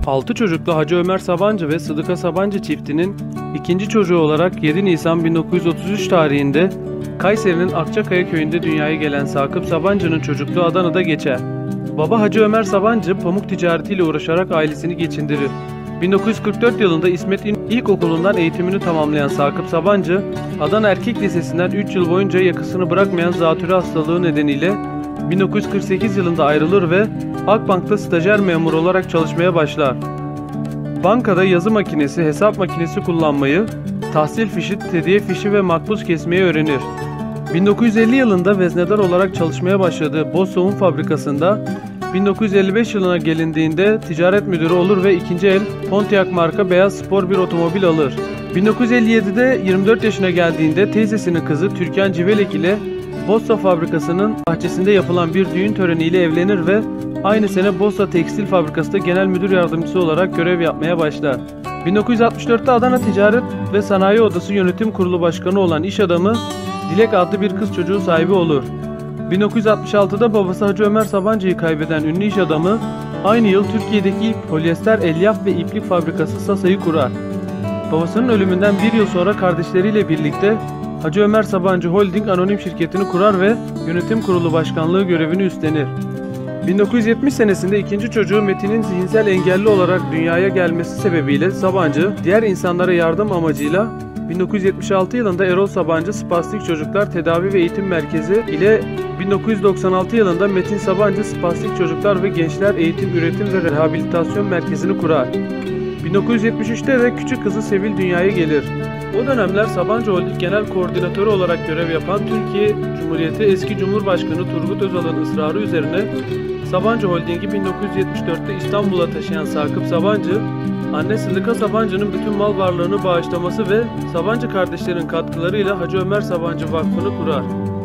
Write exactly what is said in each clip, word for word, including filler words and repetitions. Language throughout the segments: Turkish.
altı çocuklu Hacı Ömer Sabancı ve Sıdıka Sabancı çiftinin ikinci çocuğu olarak yedi Nisan bin dokuz yüz otuz üç tarihinde Kayseri'nin Akçakaya köyünde dünyaya gelen Sakıp Sabancı'nın çocukluğu Adana'da geçer. Baba Hacı Ömer Sabancı pamuk ticaretiyle uğraşarak ailesini geçindirir. bin dokuz yüz kırk dört yılında İsmet İlkokulu'ndan eğitimini tamamlayan Sakıp Sabancı, Adana Erkek Lisesi'nden üç yıl boyunca yakasını bırakmayan zatürre hastalığı nedeniyle bin dokuz yüz kırk sekiz yılında ayrılır ve Akbank'ta stajyer memur olarak çalışmaya başlar. Bankada yazı makinesi, hesap makinesi kullanmayı, tahsil fişi, tediye fişi ve makbuz kesmeyi öğrenir. bin dokuz yüz elli yılında veznedar olarak çalışmaya başladığı Boz fabrikasında bin dokuz yüz elli beş yılına gelindiğinde ticaret müdürü olur ve ikinci el Pontiac marka beyaz spor bir otomobil alır. bin dokuz yüz elli yedide yirmi dört yaşına geldiğinde teyzesinin kızı Türkan Civelek ile Bossa fabrikasının bahçesinde yapılan bir düğün töreniyle evlenir ve aynı sene Bossa Tekstil Fabrikası'nda genel müdür yardımcısı olarak görev yapmaya başlar. bin dokuz yüz altmış dörtte Adana Ticaret ve Sanayi Odası Yönetim Kurulu Başkanı olan iş adamı Dilek adlı bir kız çocuğu sahibi olur. bin dokuz yüz altmış altıda babası Hacı Ömer Sabancı'yı kaybeden ünlü iş adamı aynı yıl Türkiye'deki ilk polyester elyaf ve iplik fabrikası Sasa'yı kurar. Babasının ölümünden bir yıl sonra kardeşleriyle birlikte Hacı Ömer Sabancı Holding Anonim Şirketi'ni kurar ve yönetim kurulu başkanlığı görevini üstlenir. bin dokuz yüz yetmiş senesinde ikinci çocuğu Metin'in zihinsel engelli olarak dünyaya gelmesi sebebiyle Sabancı, diğer insanlara yardım amacıyla bin dokuz yüz yetmiş altı yılında Erol Sabancı Spastik Çocuklar Tedavi ve Eğitim Merkezi ile bin dokuz yüz doksan altı yılında Metin Sabancı Spastik Çocuklar ve Gençler Eğitim, Üretim ve Rehabilitasyon Merkezi'ni kurar. bin dokuz yüz yetmiş üçte de küçük kızı Sevil dünyaya gelir. O dönemler Sabancı Holding Genel Koordinatörü olarak görev yapan Türkiye Cumhuriyeti eski Cumhurbaşkanı Turgut Özal'ın ısrarı üzerine Sabancı Holding'i bin dokuz yüz yetmiş dörtte İstanbul'a taşıyan Sakıp Sabancı, anne Sıdıka Sabancı'nın bütün mal varlığını bağışlaması ve Sabancı kardeşlerin katkılarıyla Hacı Ömer Sabancı Vakfı'nı kurar.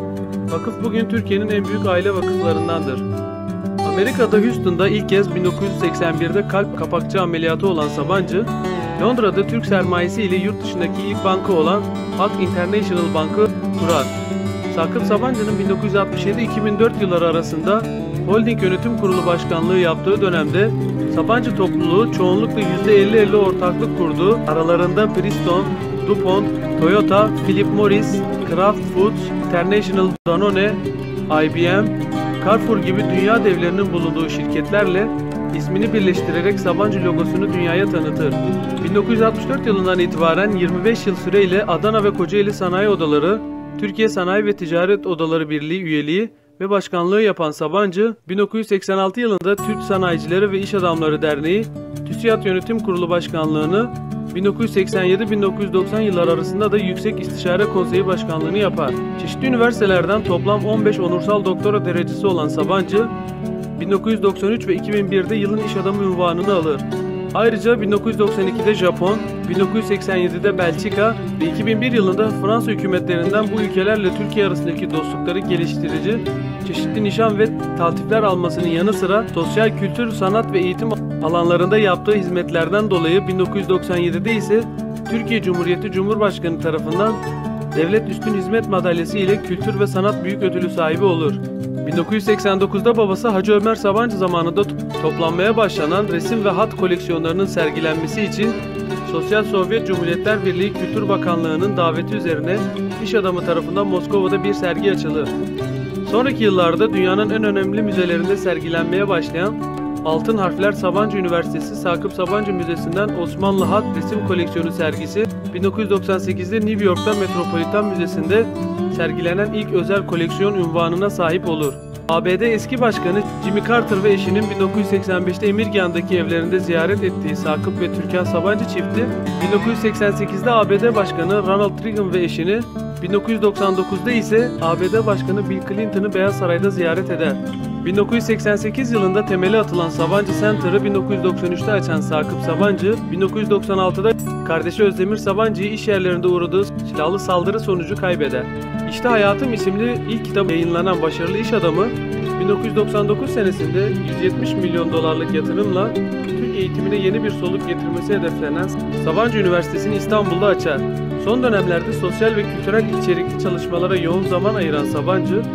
Vakıf bugün Türkiye'nin en büyük aile vakıflarındandır. Amerika'da Houston'da ilk kez bin dokuz yüz seksen birde kalp kapakçı ameliyatı olan Sabancı, Londra'da Türk sermayesi ile yurt dışındaki ilk banka olan Halk International Bank'ı kurar. Sakıp Sabancı'nın bin dokuz yüz altmış yedi iki bin dört yılları arasında Holding Yönetim Kurulu Başkanlığı yaptığı dönemde Sabancı topluluğu çoğunlukla yüzde elli elli ortaklık kurdu. Aralarında Bridgestone, DuPont, Toyota, Philip Morris, Kraft Foods, International Danone, I B M, Carrefour gibi dünya devlerinin bulunduğu şirketlerle ismini birleştirerek Sabancı logosunu dünyaya tanıtır. bin dokuz yüz altmış dört yılından itibaren yirmi beş yıl süreyle Adana ve Kocaeli Sanayi Odaları, Türkiye Sanayi ve Ticaret Odaları Birliği üyeliği ve başkanlığı yapan Sabancı, bin dokuz yüz seksen altı yılında Türk Sanayicileri ve İş Adamları Derneği, TÜSİAD Yönetim Kurulu Başkanlığını, bin dokuz yüz seksen yedi bin dokuz yüz doksan yılları arasında da Yüksek İstişare Konseyi Başkanlığını yapar. Çeşitli üniversitelerden toplam on beş onursal doktora derecesi olan Sabancı, bin dokuz yüz doksan üç ve iki bin birde yılın iş adamı unvanını alır. Ayrıca bin dokuz yüz doksan ikide Japon, bin dokuz yüz seksen yedide Belçika ve iki bin bir yılında Fransa hükümetlerinden bu ülkelerle Türkiye arasındaki dostlukları geliştirici, çeşitli nişan ve taltifler almasının yanı sıra sosyal, kültür, sanat ve eğitim alanlarında yaptığı hizmetlerden dolayı bin dokuz yüz doksan yedide ise Türkiye Cumhuriyeti Cumhurbaşkanı tarafından Devlet Üstün Hizmet Madalyası ile Kültür ve Sanat Büyük Ödülü sahibi olur. bin dokuz yüz seksen dokuzda babası Hacı Ömer Sabancı zamanında toplanmaya başlanan resim ve hat koleksiyonlarının sergilenmesi için Sosyal Sovyet Cumhuriyetler Birliği Kültür Bakanlığı'nın daveti üzerine iş adamı tarafından Moskova'da bir sergi açılır. Sonraki yıllarda dünyanın en önemli müzelerinde sergilenmeye başlayan Altın Harfler Sabancı Üniversitesi Sakıp Sabancı Müzesi'nden Osmanlı Hat Resim Koleksiyonu sergisi, bin dokuz yüz doksan sekizde New York'ta Metropolitan Müzesi'nde sergilenen ilk özel koleksiyon unvanına sahip olur. A B D eski başkanı Jimmy Carter ve eşinin bin dokuz yüz seksen beşte Emirgan'daki evlerinde ziyaret ettiği Sakıp ve Türkan Sabancı çifti, bin dokuz yüz seksen sekizde A B D Başkanı Ronald Reagan ve eşini, bin dokuz yüz doksan dokuzda ise A B D Başkanı Bill Clinton'ı Beyaz Saray'da ziyaret eder. bin dokuz yüz seksen sekiz yılında temeli atılan Sabancı Center'ı bin dokuz yüz doksan üçte açan Sakıp Sabancı, bin dokuz yüz doksan altıda kardeşi Özdemir Sabancı'yı iş yerlerinde uğradığı silahlı saldırı sonucu kaybeder. İşte Hayatım isimli ilk kitabı yayınlanan başarılı iş adamı, bin dokuz yüz doksan dokuz senesinde yüz yetmiş milyon dolarlık yatırımla Türk eğitimine yeni bir soluk getirmesi hedeflenen Sabancı Üniversitesi'ni İstanbul'da açar. Son dönemlerde sosyal ve kültürel içerikli çalışmalara yoğun zaman ayıran Sabancı,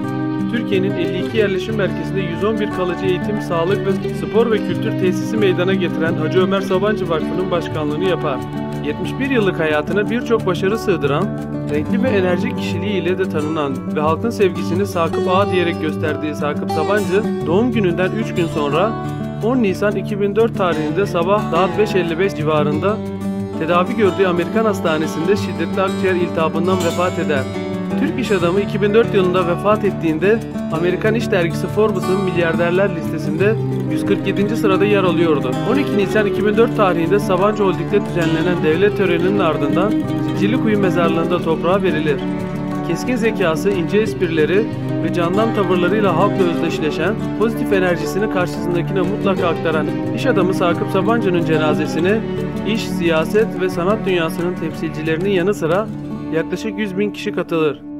Türkiye'nin elli iki yerleşim merkezinde yüz on bir kalıcı eğitim, sağlık ve spor ve kültür tesisi meydana getiren Hacı Ömer Sabancı Vakfı'nın başkanlığını yapar. yetmiş bir yıllık hayatına birçok başarı sığdıran, renkli ve enerjik kişiliğiyle de tanınan ve halkın sevgisini Sakıp Ağa diyerek gösterdiği Sakıp Sabancı, doğum gününden üç gün sonra on Nisan iki bin dört tarihinde sabah saat beş elli beş civarında tedavi gördüğü Amerikan Hastanesi'nde şiddetli akciğer iltihabından vefat eder. Türk iş adamı iki bin dört yılında vefat ettiğinde Amerikan İş Dergisi Forbes'ın milyarderler listesinde yüz kırk yedinci sırada yer alıyordu. on iki Nisan iki bin dört tarihinde Sabancı Holding'de düzenlenen devlet töreninin ardından Zincirlikuyu mezarlığında toprağa verilir. Keskin zekası, ince esprileri ve candan tavırlarıyla halkla özdeşleşen, pozitif enerjisini karşısındakine mutlaka aktaran iş adamı Sakıp Sabancı'nın cenazesine iş, siyaset ve sanat dünyasının temsilcilerinin yanı sıra yaklaşık yüz bin kişi katılır.